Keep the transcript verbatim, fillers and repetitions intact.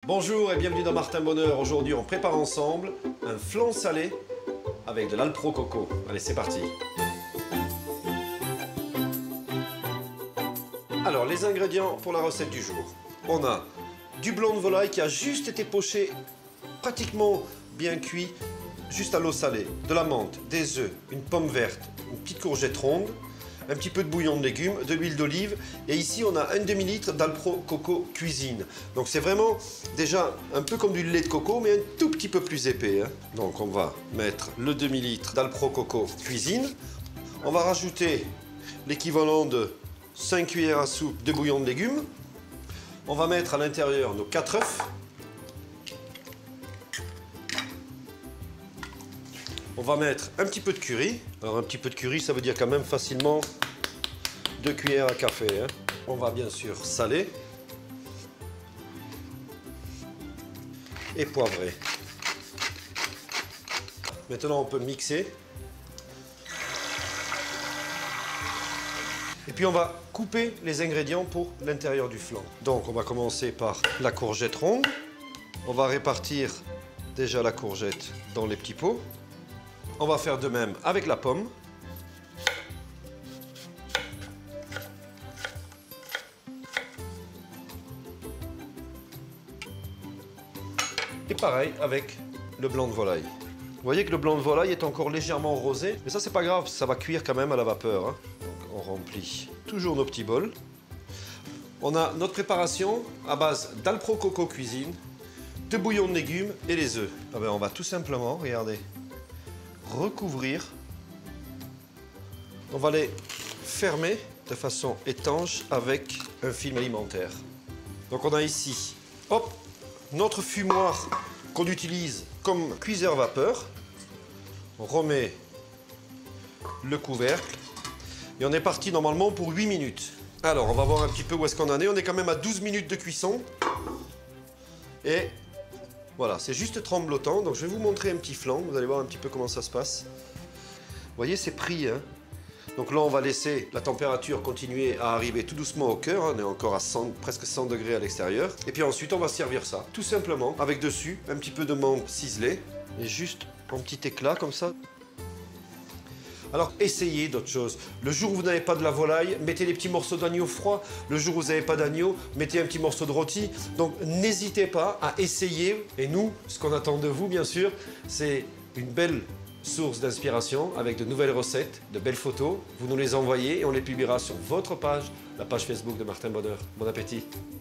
Bonjour et bienvenue dans Martin Bonheur. Aujourd'hui, on prépare ensemble un flan salé avec de l'Alpro Coco. Allez, c'est parti. Alors, les ingrédients pour la recette du jour. On a du blanc de volaille qui a juste été poché, pratiquement bien cuit, juste à l'eau salée, de la menthe, des œufs, une pomme verte, une petite courgette ronde, un petit peu de bouillon de légumes, de l'huile d'olive et ici on a un demi-litre d'Alpro Coco Cuisine. Donc c'est vraiment déjà un peu comme du lait de coco mais un tout petit peu plus épais. Hein. Donc on va mettre le demi-litre d'Alpro Coco Cuisine. On va rajouter l'équivalent de cinq cuillères à soupe de bouillon de légumes. On va mettre à l'intérieur nos quatre œufs. On va mettre un petit peu de curry. Alors un petit peu de curry, ça veut dire quand même facilement deux cuillères à café. Hein. On va bien sûr saler et poivrer. Maintenant, on peut mixer. Et puis, on va couper les ingrédients pour l'intérieur du flan. Donc, on va commencer par la courgette ronde. On va répartir déjà la courgette dans les petits pots. On va faire de même avec la pomme. Et pareil avec le blanc de volaille. Vous voyez que le blanc de volaille est encore légèrement rosé, mais ça c'est pas grave, ça va cuire quand même à la vapeur. Hein. Donc on remplit toujours nos petits bols. On a notre préparation à base d'Alpro Coco Cuisine, de bouillon de légumes et les œufs. Ah ben on va tout simplement, regardez, recouvrir. On va les fermer de façon étanche avec un film alimentaire. Donc on a ici, hop, notre fumoir qu'on utilise comme cuiseur vapeur. On remet le couvercle et on est parti normalement pour huit minutes. Alors on va voir un petit peu où est-ce qu'on en est. On est quand même à douze minutes de cuisson. Et voilà, c'est juste tremblotant. Donc je vais vous montrer un petit flan. Vous allez voir un petit peu comment ça se passe. Vous voyez, c'est pris. Hein. Donc là, on va laisser la température continuer à arriver tout doucement au cœur. On est encore à cent, presque cent degrés à l'extérieur. Et puis ensuite, on va servir ça, tout simplement, avec dessus un petit peu de menthe ciselée et juste un petit éclat comme ça. Alors, essayez d'autres choses. Le jour où vous n'avez pas de la volaille, mettez des petits morceaux d'agneau froid. Le jour où vous n'avez pas d'agneau, mettez un petit morceau de rôti. Donc, n'hésitez pas à essayer. Et nous, ce qu'on attend de vous, bien sûr, c'est une belle source d'inspiration avec de nouvelles recettes, de belles photos. Vous nous les envoyez et on les publiera sur votre page, la page Facebook de Martin Bonheur. Bon appétit!